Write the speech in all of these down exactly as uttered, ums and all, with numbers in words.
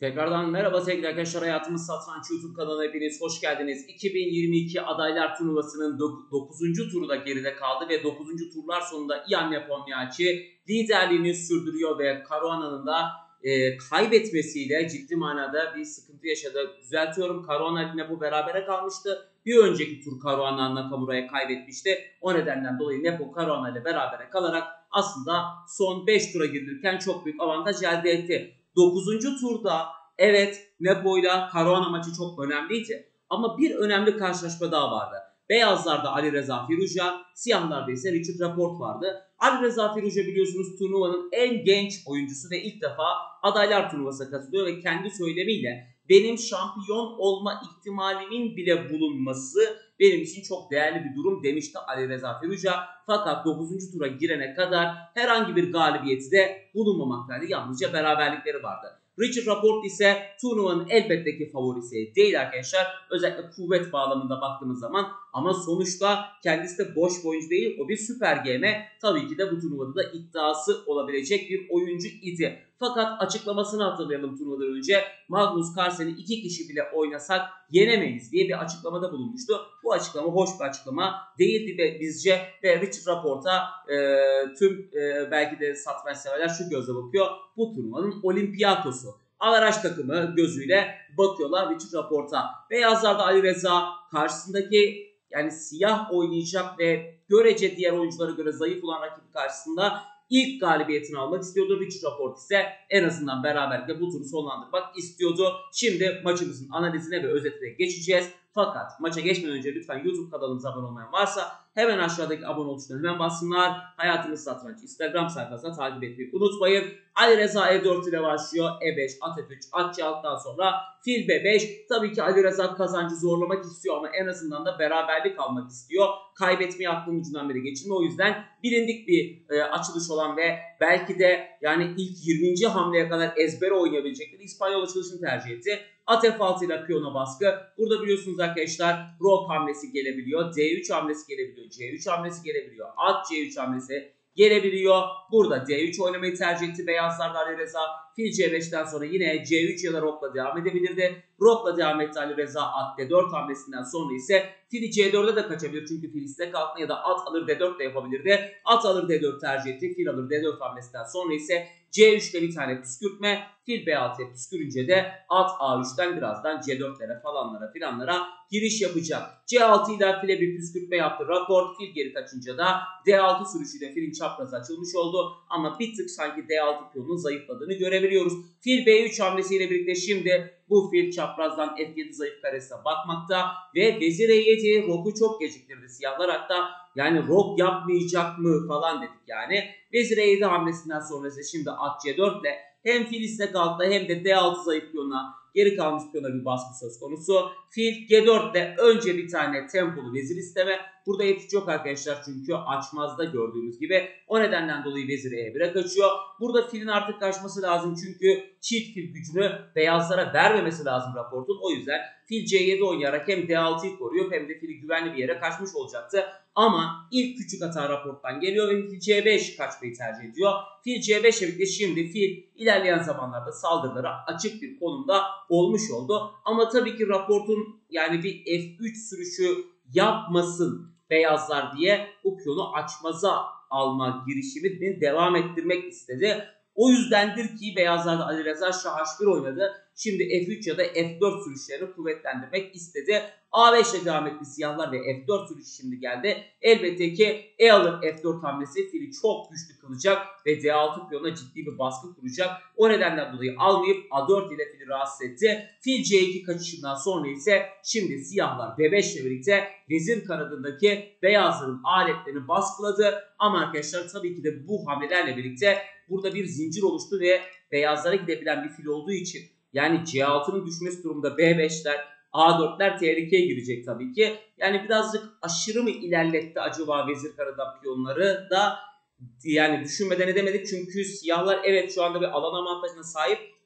Tekrardan merhaba sevgili arkadaşlar, Hayatımız Satranç YouTube kanalına hepiniz hoş geldiniz. iki bin yirmi iki adaylar turnuvasının dokuzuncu turu da geride kaldı ve dokuzuncu turlar sonunda Ian Nepomniachtchi liderliğini sürdürüyor ve Caruana'nın da e, kaybetmesiyle ciddi manada bir sıkıntı yaşadı. Düzeltiyorum, Caruana ile Nepo berabere kalmıştı. Bir önceki tur Caruana Nakamura'ya kaybetmişti. O nedenden dolayı Nepo Caruana ile berabere kalarak aslında son beş tura girilirken çok büyük avantaj elde etti. dokuzuncu turda evet Nepo ile Caruana maçı çok önemliydi. Ama bir önemli karşılaşma daha vardı. Beyazlarda Ali Reza Firuza, siyahlarda ise Richard Rapport vardı. Ali Reza Firuza biliyorsunuz turnuvanın en genç oyuncusu ve ilk defa adaylar turnuvasına katılıyor ve kendi söylemiyle benim şampiyon olma ihtimalimin bile bulunması benim için çok değerli bir durum demişti Ali Reza Firuza. Fakat dokuzuncu tura girene kadar herhangi bir galibiyeti de bulunmamaktaydı. Yalnızca beraberlikleri vardı. Richard Rapport ise turnuvanın elbette ki favorisi değil arkadaşlar. Özellikle kuvvet bağlamında baktığımız zaman. Ama sonuçta kendisi de boş bir oyuncu değil. O bir süper game. Tabii ki de bu turnuvada da iddiası olabilecek bir oyuncu idi. Fakat açıklamasını hatırlayalım turnuvadan önce. Magnus Carlsen'i iki kişi bile oynasak yenemeyiz diye bir açıklamada bulunmuştu. Bu açıklama hoş bir açıklama değildi bizce ve Richard Rapport'a e, tüm e, belki de satranç severler şu gözle bakıyor. Bu turnuvanın Olympiakos'u. Averaj takımı gözüyle bakıyorlar Richard Rapport'a. Beyazlarda Ali Reza karşısındaki yani siyah oynayacak ve görece diğer oyunculara göre zayıf olan rakibi karşısında İlk galibiyetini almak istiyordu. Richard Rapport ise en azından beraberlikle bu turu sonlandırmak istiyordu. Şimdi maçımızın analizine ve özetine geçeceğiz. Fakat maça geçmeden önce lütfen YouTube kanalımıza abone olmayan varsa hemen aşağıdaki abone ol tuşuna hemen bassınlar. Hayatımız Satranç Instagram sayfasına takip etmeyi unutmayın. Ali Reza E dört ile başlıyor. E beş, at F üç, at C altıdan sonra fil B beş. Tabii ki Ali Reza kazancı zorlamak istiyor ama en azından da beraberlik almak istiyor. Kaybetmeyi aklının ucundan beri geçirme. O yüzden bilindik bir e, açılış olan ve belki de yani ilk yirminci hamleye kadar ezbere oynayabilecekleri İspanyol açılışını tercih etti. At F altı ile piyona baskı. Burada biliyorsunuz arkadaşlar rok hamlesi gelebiliyor. D üç hamlesi gelebiliyor. C üç hamlesi gelebiliyor. At C üç hamlesi gelebiliyor. Burada D üç oynamayı tercih etti beyazlarda Ali Reza. Fil C beşten sonra yine C üç ya da rokla devam edebilirdi. Rokla devam etti Ali Reza. At D dört hamlesinden sonra ise fili C dört'e de kaçabilir. Çünkü fil istek altına ya da at alır D dört de yapabilirdi. At alır D dört tercih etti. Fil alır D dört hamlesinden sonra ise C üç'te bir tane püskürtme. Fil B altı'ya püskürünce de at A üç'ten birazdan C dört'lere falanlara filanlara giriş yapacak. C altı ile file bir püskürtme yaptı Rapport. Fil geri kaçınca da D altı sürüşüyle filin çaprazı açılmış oldu. Ama bir tık sanki D altı piyonunun zayıfladığını görebiliyoruz. Fil B üç hamlesiyle birlikte şimdi bu fil çaprazdan F yedi zayıf karesine bakmakta ve vezir E yedi roku çok geciktirdi siyahlar, hatta yani rok yapmayacak mı falan dedik yani. Vezir E yedi hamlesinden sonra ise şimdi at C dört ile hem fil istek altta hem de D altı zayıf piyona, geri kalmış piyona bir baskı söz konusu. Fil G dört ile önce bir tane tempolu vezir isteme. Burada F üç yok arkadaşlar çünkü açmazda gördüğümüz gibi. O nedenden dolayı vezir E bir'e kaçıyor. Burada filin artık kaçması lazım çünkü çift fil gücünü beyazlara vermemesi lazım Rapport'un. O yüzden fil C yedi oynayarak hem D altı'yı koruyor hem de fili güvenli bir yere kaçmış olacaktı. Ama ilk küçük hata Rapport'tan geliyor ve fil C beş kaçmayı tercih ediyor. Fil C beş'e birlikte şimdi fil ilerleyen zamanlarda saldırılara açık bir konumda olmuş oldu. Ama tabii ki Rapport'un yani bir F üç sürüşü yapmasın beyazlar diye bu piyonu açmaza alma girişimini devam ettirmek istedi. O yüzdendir ki beyazlarda Ali Reza Şah H bir oynadı. Şimdi F üç ya da F dört sürüşlerini kuvvetlendirmek istedi. A beş ile devam etti siyahlar ve F dört sürüşü şimdi geldi. Elbette ki E alır F dört hamlesi fili çok güçlü kılacak ve D altı piyonuna ciddi bir baskı kuracak. O nedenden dolayı almayıp A dört ile fili rahatsız etti. Fil C iki kaçışından sonra ise şimdi siyahlar B beş ile birlikte vezir kanadındaki beyazların aletlerini baskıladı. Ama arkadaşlar tabii ki de bu hamlelerle birlikte burada bir zincir oluştu ve beyazlara gidebilen bir fil olduğu için yani C altı'nın düşmesi durumunda B beş'ler, A dört'ler tehlikeye girecek tabii ki. Yani birazcık aşırı mı ilerletti acaba vezir karadan piyonları da yani düşünmeden edemedik. Çünkü siyahlar evet şu anda bir alan avantajına sahip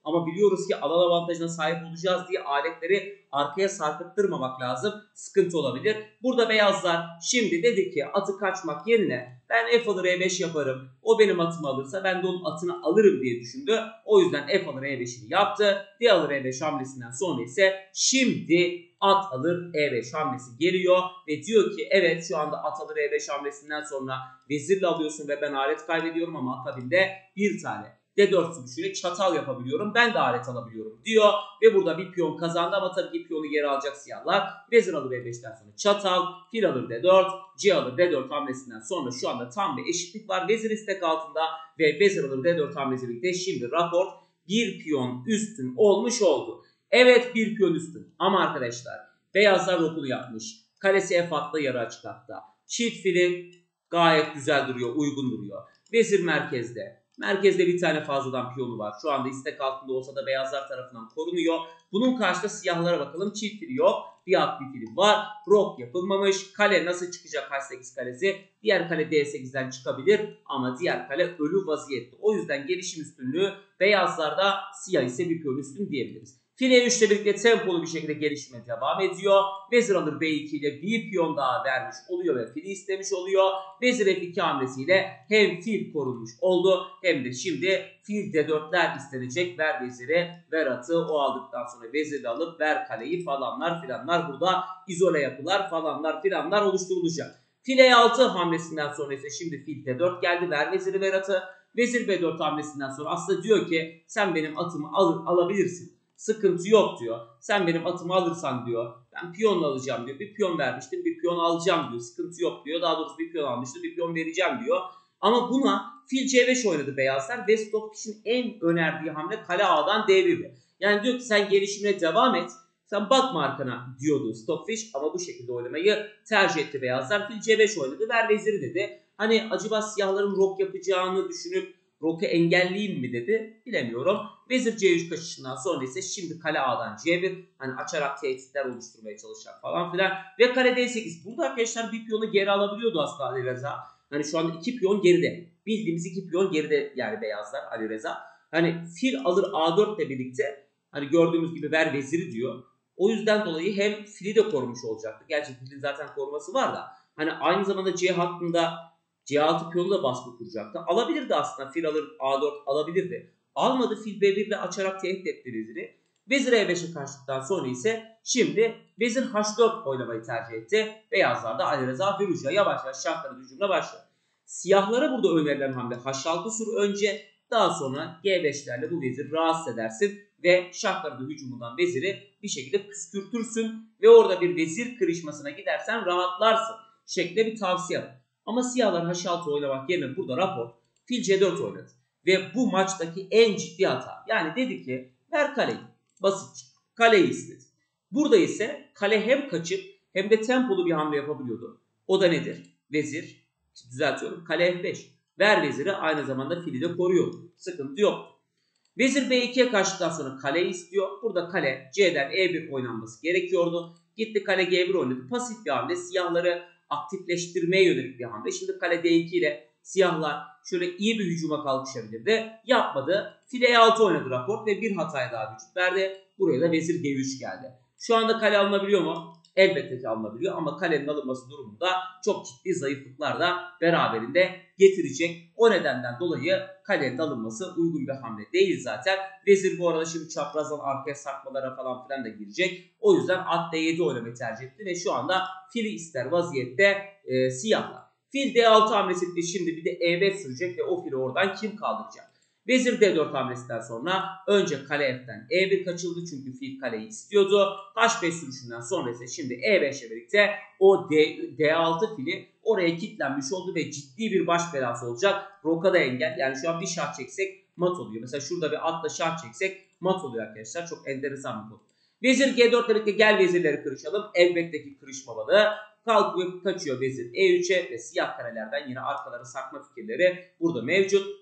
Ama biliyoruz ki alan avantajına sahip olacağız diye aletleri arkaya sarkıttırmamak lazım. Sıkıntı olabilir. Burada beyazlar şimdi dedi ki atı kaçmak yerine ben F alır E beş yaparım. O benim atımı alırsa ben de onun atını alırım diye düşündü. O yüzden F alır E beşini yaptı. D alır E beş hamlesinden sonra ise şimdi at alır E beş hamlesi geliyor. Ve diyor ki evet şu anda at alır E beş hamlesinden sonra vezirle alıyorsun ve ben alet kaybediyorum ama akabinde bir tane D dört sürüşüyle çatal yapabiliyorum. Ben de alet alabiliyorum diyor. Ve burada bir piyon kazandı ama tabii ki piyonu geri alacak siyahlar. Vezir alır E beşten sonra çatal. Fil alır D dört. C alır D dört hamlesinden sonra şu anda tam bir eşitlik var. Vezir istek altında ve vezir alır D dört hamlesi birlikte şimdi rapor bir piyon üstün olmuş oldu. Evet bir piyon üstün ama arkadaşlar beyazlar rokunu yapmış. Kalesi F hatta yarı açık hatta. Çift fili gayet güzel duruyor, uygun duruyor. Vezir merkezde. Merkezde bir tane fazladan piyonu var. Şu anda istek altında olsa da beyazlar tarafından korunuyor. Bunun karşısında siyahlara bakalım. Çift fili yok. Bir at bir fili var. Rok yapılmamış. Kale nasıl çıkacak H sekiz kalesi? Diğer kale D sekizden çıkabilir. Ama diğer kale ölü vaziyette. O yüzden gelişim üstünlüğü beyazlarda, siyah ise bir piyon üstün diyebiliriz. File üç ile birlikte tempolu bir şekilde gelişime devam ediyor. Vezir alır B iki ile bir piyon daha vermiş oluyor ve fili istemiş oluyor. Vezir F iki hamlesiyle hem fil korunmuş oldu hem de şimdi fil D dörtler istenecek. Ver veziri, ver atı, o aldıktan sonra veziri alıp ver kaleyi falanlar filanlar burada izole yapılar falanlar filanlar oluşturulacak. File altı hamlesinden sonra ise şimdi fil D dört geldi. Ver veziri, ver atı. Vezir B dört hamlesinden sonra aslında diyor ki sen benim atımı al alabilirsin. Sıkıntı yok diyor. Sen benim atımı alırsan diyor. Ben piyonla alacağım diyor. Bir piyon vermiştim, bir piyon alacağım diyor. Sıkıntı yok diyor. Daha doğrusu bir piyon almıştım, bir piyon vereceğim diyor. Ama buna fil C beş oynadı beyazlar ve Stockfish'in en önerdiği hamle kale A'dan D bir'di. Yani diyor ki sen gelişimine devam et. Sen bakma arkana diyordu Stockfish ama bu şekilde oynamayı tercih etti beyazlar. Fil C beş oynadı. Ver veziri dedi. Hani acaba siyahların rok yapacağını düşünüp Rok'u engelleyeyim mi dedi. Bilemiyorum. Vezir C üç kaçışından sonra ise şimdi kale A'dan C bir. Hani açarak tehditler oluşturmaya çalışacak falan filan. Ve kale D sekiz. Burada arkadaşlar bir piyonu geri alabiliyordu aslında Ali Reza. Hani şu anda iki piyon geride. Bildiğimiz iki piyon geride yani beyazlar Ali Reza. Hani fil alır A dört ile birlikte hani gördüğümüz gibi ver veziri diyor. O yüzden dolayı hem fili de korumuş olacaktı. Gerçi filin zaten koruması var da. Hani aynı zamanda C hattında C altı piyonu da baskı kuracaktı. Alabilirdi aslında. Fil alır A dört alabilirdi. Almadı. Fil B bir ile açarak tehdit etti veziri. Vezir E beşe kaçtıktan sonra ise şimdi vezir H dört oynamayı tercih etti. Beyazlar da Ali Reza Firuca yavaş yavaş şahların hücumuna başladı. Siyahlara burada önerilen hamle H altı sur önce, daha sonra G beşlerle bu veziri rahatsız edersin ve şahların hücumundan veziri bir şekilde püskürtürsün ve orada bir vezir kırışmasına gidersen rahatlarsın şeklinde bir tavsiye var. Ama siyahlar H altı oynamak yerine burada rapor fil C dört oynadı. Ve bu maçtaki en ciddi hata. Yani dedi ki ver kaleyi. Basit. Kaleyi istedi. Burada ise kale hem kaçıp hem de tempolu bir hamle yapabiliyordu. O da nedir? Vezir. Düzeltiyorum. Kale F beş. Ver veziri aynı zamanda fili de koruyor. Sıkıntı yok. Vezir B ikiye kaçtıktan sonra kaleyi istiyor. Burada kale C'den E bir oynanması gerekiyordu. Gitti kale G bir oynadı. Pasif bir hamle. Siyahları aktifleştirmeye yönelik bir hamle. Şimdi kale D iki ile siyahlar şöyle iyi bir hücuma kalkışabilirdi. Yapmadı. File E altı oynadı rapor ve bir hataya daha vücut verdi. Buraya da vezir G üç geldi. Şu anda kale alınabiliyor mu? Elbette ki alınabiliyor ama kalenin alınması durumunda çok ciddi zayıflıklar da beraberinde getirecek. O nedenden dolayı kalenin alınması uygun bir hamle değil zaten. Vezir bu arada şimdi çaprazdan arkaya sarkmalara falan filan da girecek. O yüzden at D yedi oynamayı tercih etti ve şu anda fili ister vaziyette e, siyahlar. Fil D altı hamlesi etti. Şimdi bir de E beş sürecek ve o fili oradan kim kaldıracak? Vezir D dört hamlesinden sonra önce kale F'den E bir kaçıldı çünkü fil kaleyi istiyordu. H beş sürüşünden sonra ise şimdi E beş ile birlikte o D, D altı fili oraya kilitlenmiş oldu ve ciddi bir baş belası olacak. Roka da engel. Yani şu an bir şah çeksek mat oluyor. Mesela şurada bir atla şah çeksek mat oluyor arkadaşlar. Çok enteresan bir konu. Vezir G dört ile birlikte gel vezirleri kırışalım. Elbette ki kırışmamalı. Kalkıyor, kaçıyor vezir E üçe ve siyah karelerden yine arkaları sarkma fikirleri burada mevcut.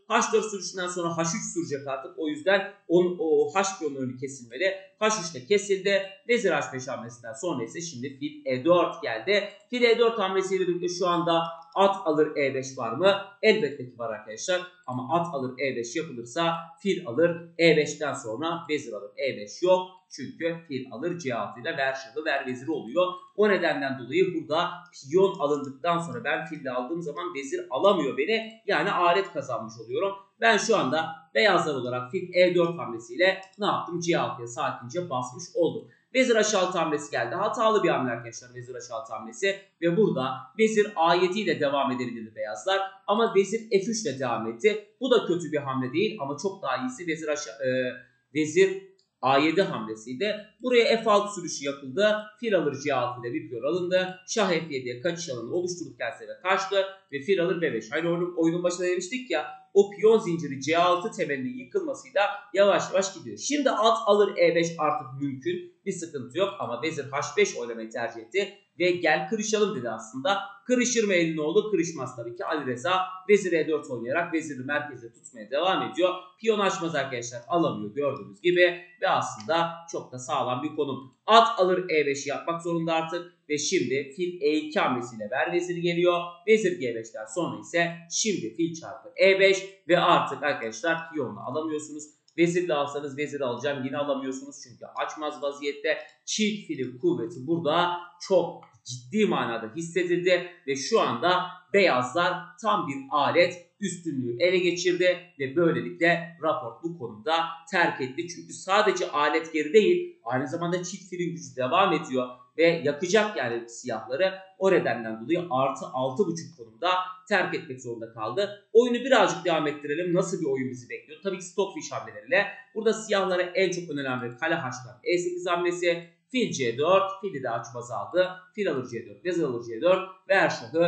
H dört sürüşünden sonra H üç sürecek artık. O yüzden on, o H piyonun önü kesilmeli. H üç de kesildi. Vezir H beş hamlesinden sonra ise şimdi fil E dört geldi. Fil E dört hamlesiyle birlikte şu anda at alır E beş var mı? Elbette ki var arkadaşlar. Ama at alır E beş yapılırsa fil alır E beşten sonra vezir alır E beş yok. Çünkü fil alır C altı ile ver şahı ver veziri oluyor. O nedenden dolayı burada piyon alındıktan sonra ben fille aldığım zaman vezir alamıyor beni. Yani alet kazanmış oluyorum. Ben şu anda beyazlar olarak fil E dört hamlesiyle ne yaptım? C altıya sakince basmış oldum. Vezir H altı hamlesi geldi. Hatalı bir hamle arkadaşlar vezir H altı hamlesi. Ve burada vezir A yedi ile devam edebilirdi beyazlar. Ama vezir F üç ile devam etti. Bu da kötü bir hamle değil ama çok daha iyisi vezir, H, e, vezir A yedi hamlesiydi. Buraya F altı sürüşü yapıldı. Fil alır C altı ile bir piyon alındı. Şah F yediye kaçış alanı oluşturduktan sonra kaçtı. Ve fil alır B beş. Hani oyunun, oyunun başında demiştik ya. O piyon zinciri C altı temelinin yıkılmasıyla yavaş yavaş gidiyor. Şimdi at alır E beş artık mümkün. Bir sıkıntı yok ama vezir H beş oynamayı tercih etti. Ve gel kırışalım dedi aslında. Kırışır mı elin oğlu? Kırışmaz tabii ki. Ali Reza vezir E dört oynayarak veziri merkeze tutmaya devam ediyor. Piyon açmaz arkadaşlar. Alamıyor gördüğünüz gibi. Ve aslında çok da sağlam bir konum. At alır E beşi yapmak zorunda artık. Ve şimdi fil E iki hamlesiyle ver vezir geliyor. Vezir G beşten sonra ise şimdi fil çarpı E beş. Ve artık arkadaşlar piyonla alamıyorsunuz. Vezirle alsanız vezir alacağım yine alamıyorsunuz çünkü açmaz vaziyette. Çift filin kuvveti burada çok ciddi manada hissedildi ve şu anda beyazlar tam bir alet üstünlüğü ele geçirdi ve böylelikle rapor bu konuda terk etti. Çünkü sadece alet geri değil, aynı zamanda çift filin gücü devam ediyor ve yakacak yani siyahları. O nedenden dolayı artı altı buçuk konumda terk etmek zorunda kaldı. Oyunu birazcık devam ettirelim. Nasıl bir oyun bizi bekliyor? Tabii ki Stockfish hamleleriyle. Burada siyahlara en çok önemli kale H'dan E sekiz hamlesi. Fil C dört. Fili de açmaz aldı. Fil alır C dört. Vezir alır C dört. Ver şahı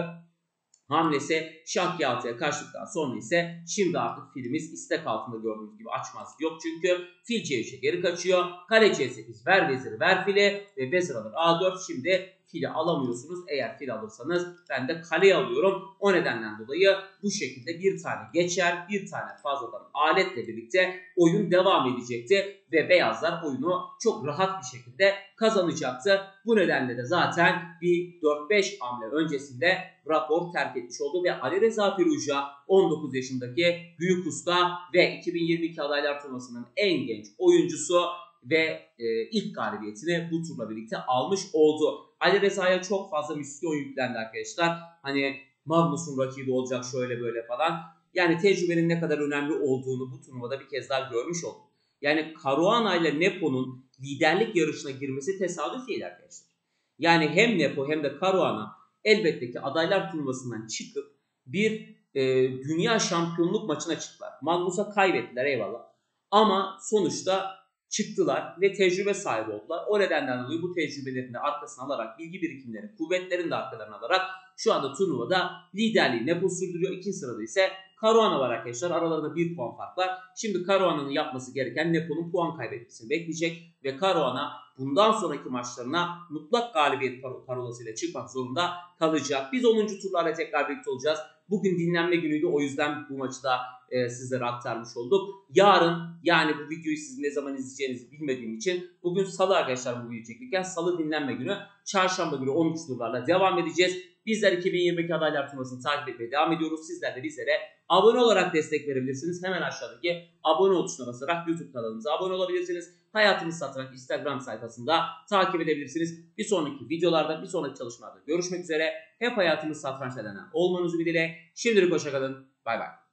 hamlesi. Şah G altıya kaçtıktan sonra ise şimdi artık filimiz istek altında gördüğünüz gibi açmaz yok. Çünkü fil C üçe geri kaçıyor. Kale C sekiz ver veziri ver fili ve vezir alır A dört. Şimdi fili alamıyorsunuz. Eğer fil alırsanız ben de kaleyi alıyorum. O nedenden dolayı bu şekilde bir tane geçer, bir tane fazladan aletle birlikte oyun devam edecekti. Ve beyazlar oyunu çok rahat bir şekilde kazanacaktı. Bu nedenle de zaten bir dört beş hamle öncesinde rapor terk etmiş oldu. Ve Ali Reza Firuja on dokuz yaşındaki büyük usta ve iki bin yirmi iki adaylar turnuvasının en genç oyuncusu ve e, ilk galibiyetini bu turla birlikte almış oldu. Ali Reza'ya çok fazla misyon yüklendi arkadaşlar. Hani Magnus'un rakibi olacak şöyle böyle falan. Yani tecrübenin ne kadar önemli olduğunu bu turnuvada bir kez daha görmüş olduk. Yani Caruana ile Nepo'nun liderlik yarışına girmesi tesadüf değil arkadaşlar. Yani hem Nepo hem de Caruana elbette ki adaylar turnuvasından çıkıp bir e, dünya şampiyonluk maçına çıktılar. Magnus'a kaybettiler eyvallah. Ama sonuçta çıktılar ve tecrübe sahibi oldular. O nedenden dolayı bu tecrübelerini de arkasına alarak, bilgi birikimlerini, kuvvetlerini de arkalarına alarak şu anda turnuvada liderliği Nepo sürdürüyor. İkinci sırada ise Caruana var arkadaşlar. Aralarında bir puan fark var. Şimdi Caruana'nın yapması gereken Nepo'nun puan kaybetmesini bekleyecek ve Caruana bundan sonraki maçlarına mutlak galibiyet parolasıyla çıkmak zorunda kalacak. Biz onuncu turlarla tekrar birlikte olacağız. Bugün dinlenme günüydü, o yüzden bu maçı da e, sizlere aktarmış olduk. Yarın, yani bu videoyu siz ne zaman izleyeceğinizi bilmediğim için bugün salı arkadaşlar bu videoyu çekirken salı dinlenme günü. Çarşamba günü on üç turlarla devam edeceğiz. Bizler iki bin yirmi iki adaylar turnuvasını takip etmeye devam ediyoruz. Sizler de bizlere abone olarak destek verebilirsiniz. Hemen aşağıdaki abone ol tuşuna basarak YouTube kanalımıza abone olabilirsiniz. Hayatımız Satranç Instagram sayfasında takip edebilirsiniz. Bir sonraki videolarda, bir sonraki çalışmalarda görüşmek üzere. Hep hayatımız satrançla denen olmanızı dileğiyle. Şimdilik hoşça kalın. Bay bay.